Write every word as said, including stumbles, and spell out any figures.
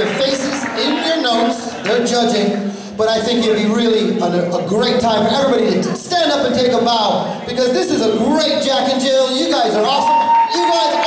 faces in your notes. They're judging. But I think it'd be really a, a great time for everybody to stand up and take a bow, because this is a great Jack and Jill. You guys are awesome. You guys